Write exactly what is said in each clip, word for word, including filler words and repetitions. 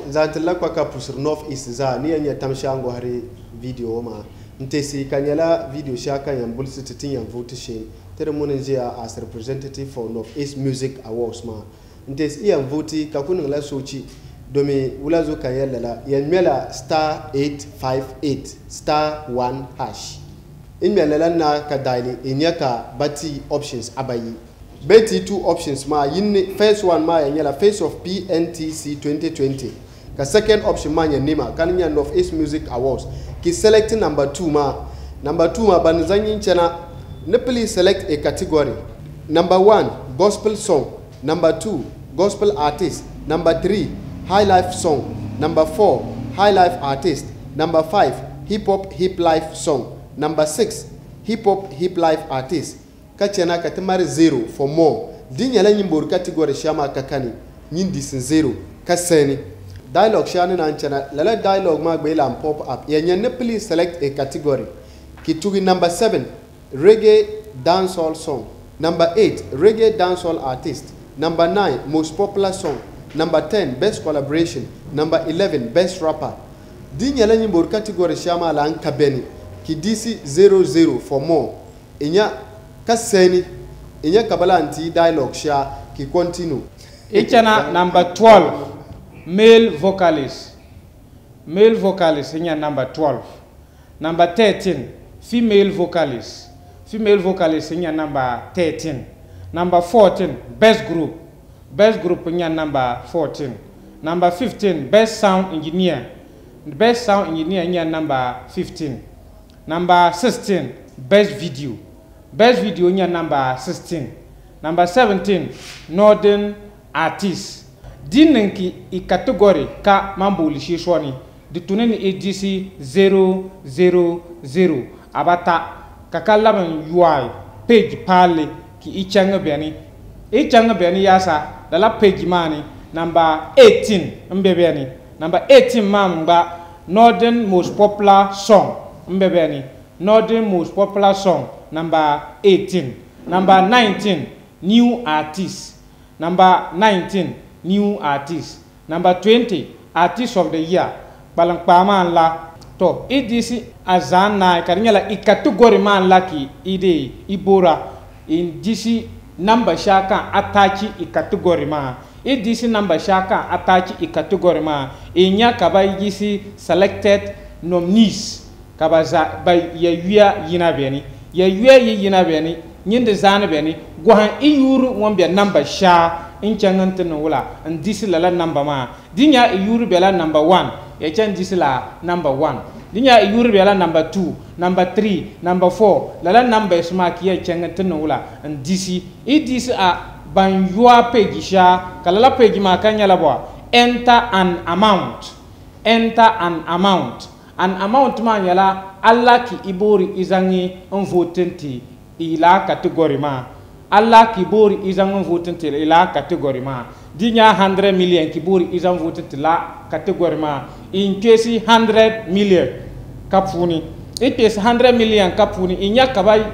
zantilla kwa ka pusur north east za ni anya tamshango hari video ma ntesi kanyala video shaka yan bulsi titin yan vote she tere munin jia as representative for North East Music Awards ma ntesi yan vote ka kunin la sochi domi wulazo kanyala la yan mela star eight five eight star one hash in mela na ka daili inyaka bati options abayi beti two options ma yin first one ma yan yala face of P N T C twenty twenty ka second option ma yan nima kanya North East Music Awards ki selecting number two ma number two ma banzanyin chana ne please select a category. Number one, gospel song. Number two, gospel artist. Number three, high life song. Number four, high life artist. Number five, hip hop hip life song. Number six, hip hop hip life artist. Kachana katemari zero for more. Dinyala nyimbor category shama kakani. Nyindis zero. Kaseni. Dialogue shani na nchana. Lala dialogue ma gbela and pop up. Yenye ne please select a category. Kitugi number seven. Reggae dancehall song. Number eight, reggae dancehall artist. Number nine, most popular song. Number ten, best collaboration. Number eleven, best rapper. Dinyala nyimbor category shama la nkabeni. Kidisi zero zero for more. Inya kaseni. Inya kabala anti dialogue sha ki continue. Ichana number twelve, male vocalist. Male vocalist inya number twelve. Number thirteen, female vocalist. Female vocalist in your number thirteen. Number fourteen, best group. Best group in your number fourteen. Number fifteen, best sound engineer. Best sound engineer in your number fifteen. Number sixteen, best video. Best video in your number sixteen. Number seventeen, northern artist. Dinenki i category ka mambo lishishwani. Dituneni A D C zero zero zero. Abata kakala man yuai page pale ki ichanga beni ichanga beni yasa dala page mani number eighteen mbebeni number eighteen mamba northern most popular song mbebeni northern most popular song number eighteen. Number nineteen, new artist. Number nineteen, new artist. Number twenty, artist of the year. Balang paman la to idisi azana karinyala i category man laki ide ibora in disi number shaka atachi i category ma idisi number shaka atachi i category ma inya kaba idisi selected nominees kaba za by ya yuya yina beni ya yuya yina beni nyinde zana beni gohan iyuru wombia number sha inchanganten wala and disi la number ma dinya iyuru bela number one ya chan disi la number one. Dinya yuri bela number two, number three, number four. Lala number isma kiya chenga tenula and D C. I D C a banjua page sha kalala page ma kanya labwa. Enter an amount. Enter an amount. An amount man yala Allah ki ibori izangi unvotenti ila category ma. Allah ki ibori izangi unvotenti ila category ma. Dinya one hundred million ki ibori izangi unvotenti la category ma. In case one hundred million kapuni it is one hundred million kapuni inya kabai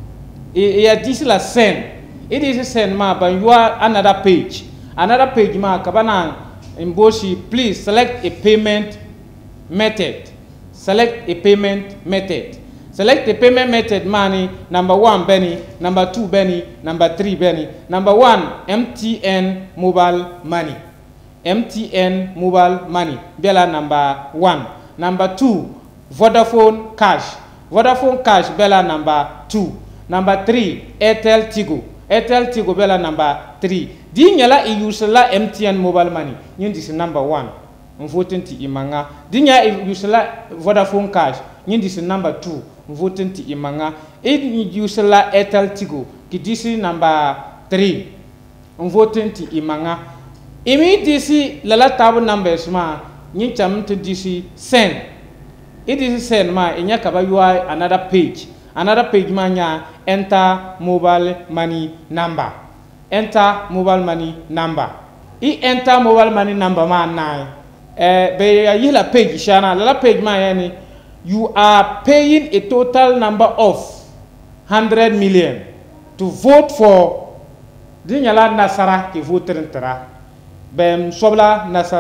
ya disi la sen it is sen ma ban you are another page another page ma kabana imboshi please select a payment method select a payment method select a payment method money number one Benny number two Benny number three Benny number one M T N mobile money M T N mobile money bella number one. Number two, Vodafone cash. Vodafone cash bella number two. Number three, Airtel Tigo. Airtel Tigo bella number three. Dinyala i usela M T N mobile money. Yin this number one. Voting ti imanga. Dinya i usela Vodafone cash. Yin this number two. Voting ti imanga. I usela Airtel Tigo. Ki this number three. Voting ti imanga. Imi disi lala tabu numbers ma nyi cham to disi send. It is send ma inya kaba U I another page. Another page ma nya enter mobile money number. Enter mobile money number. I enter mobile money number ma na eh be yila page shana lala page ma yani you are paying a total number of one hundred million to vote for dinyala nasara ki vote tera. Bem sobla nasara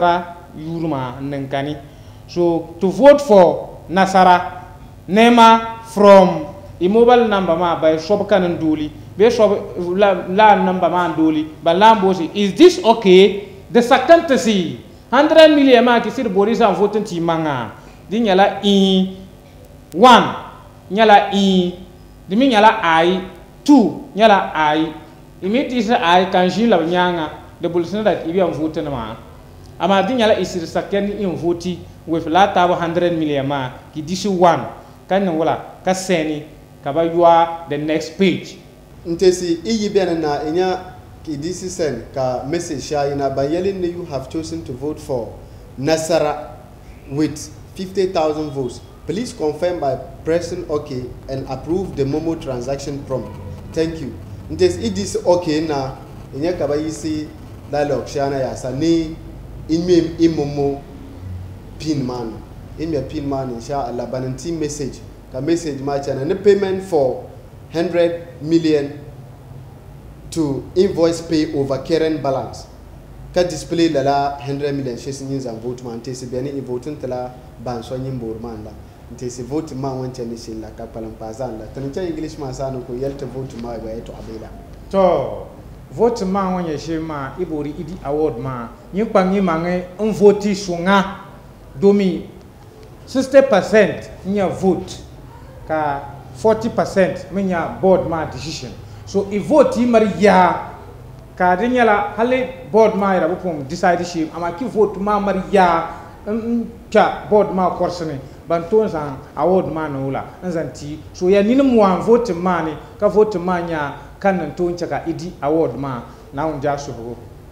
yurma nankani. So to vote for Nasara, Nema from a mobile number ma by Shopkan and Dooley, be shop la number man Dooley, but Lambosi, is this okay? The second to see hundred million mark is the Boris and voting team manga. Dinyala E one, Nyala E, the Minyala I, two, Nyala I, immediately I can she love Nyanga, the Bolson that if you are voting ma. Amadinyala is the second in voting with lata one hundred million ma, ki disu one, can wala, Kaseni, Kabayua, the next page. Ntesi, iyi na inya ki disi sen ka message sha ina bayelin you have chosen to vote for Nasara with fifty thousand votes. Please confirm by pressing OK and approve the Momo transaction prompt. Thank you. Ntesi, it is OK na inya kabayisi dialogue shana ya sani inme imomo pin man. Inme pin man inshallah bananti message. Ka message match and a payment for one hundred million to invoice pay over current balance. Ka display la one hundred million shares in and vote man tesi beni voting tala ban so nyimbor man la tesi vote man won chani shin la ka palan pazan la tancha English man sanu ko yelta vote ma ba eto abela to vote man won ye shema ibori idi award ma nyimpa nyi mange on vote sunga domi sixty percent nya vote ka forty percent menya board ma decision. So if vote Maria Cardinala Hale board my rabupum decide ship amaki vote ma Maria cha board ma corsone banton san award man ola nzanti so ya nini mu vote mani ka vote manya kan nton chaka idi award ma na unja so